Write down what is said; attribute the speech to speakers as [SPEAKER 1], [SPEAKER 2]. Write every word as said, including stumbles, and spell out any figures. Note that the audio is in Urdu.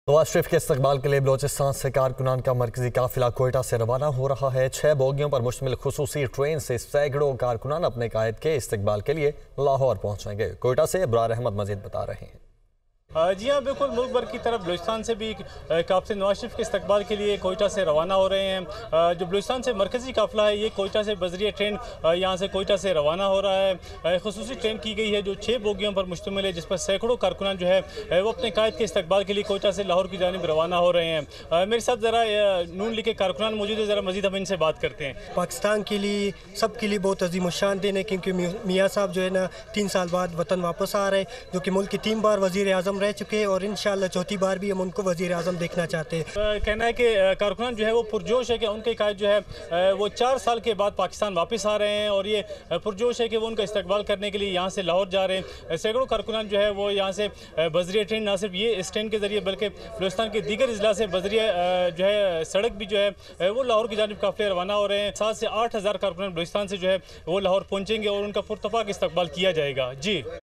[SPEAKER 1] نواز شریف کے استقبال کے لیے بلوچستان سے کارکنان کا مرکزی قافلہ کوئٹہ سے روانہ ہو رہا ہے۔ چھ بوگیوں پر مشتمل خصوصی ٹرین سے سینکڑوں کارکنان اپنے قائد کے استقبال کے لیے لاہور پہنچیں گے۔ کوئٹہ سے ابرار احمد مزید بتا رہے ہیں۔
[SPEAKER 2] جی ہاں، بالکل ملک بھر کی طرف بلوچستان سے بھی قافلے نواز شریف کے استقبال کے لیے کوئٹہ سے روانہ ہو رہے ہیں۔ جو بلوچستان سے مرکزی قافلہ ہے یہ کوئٹہ سے بذریعہ ٹرین یہاں سے کوئٹہ سے روانہ ہو رہا ہے۔ خصوصی ٹرین کی گئی ہے جو چھ بوگیوں پر مشتمل ہے، جس پر سینکڑوں کارکنان جو ہے وہ اپنے قائد کے استقبال کے لیے کوئٹہ سے لاہور کی جانب روانہ ہو رہے ہیں۔ میرے ساتھ ذرا نون لیگ کے کارکنان موجود ہے، ذرا مزید ہم ان سے بات کرتے ہیں۔
[SPEAKER 3] پاکستان کے لیے سب کے لیے بہت عظیم الشان دن ہے، کیونکہ میاں صاحب جو ہے نا تین سال بعد وطن واپس آ رہے ہیں، جو کہ ملک کی تین بار وزیر اعظم رہ چکے ہیں اور انشاءاللہ چوتھی بار بھی ہم ان کو وزیر اعظم دیکھنا چاہتے ہیں۔
[SPEAKER 2] کہنا ہے کہ کارکنان جو ہے وہ پرجوش ہے کہ ان کے قائد جو ہے وہ چار سال کے بعد پاکستان واپس آ رہے ہیں، اور یہ پرجوش ہے کہ وہ ان کا استقبال کرنے کے لیے یہاں سے لاہور جا رہے ہیں۔ سینکڑوں کارکنان جو ہے وہ یہاں سے بذریعہ ٹرین، نہ صرف یہ اس ٹرین کے ذریعے بلکہ بلوچستان کے دیگر اضلاع سے بذریعہ جو ہے سڑک بھی جو ہے وہ لاہور کی جانب قافلے روانہ ہو رہے ہیں۔ سات سے آٹھ ہزار کارکنان بلوچستان سے جو ہے وہ لاہور پہنچیں گے اور ان کا پرتپاک استقبال کیا جائے گا۔ جی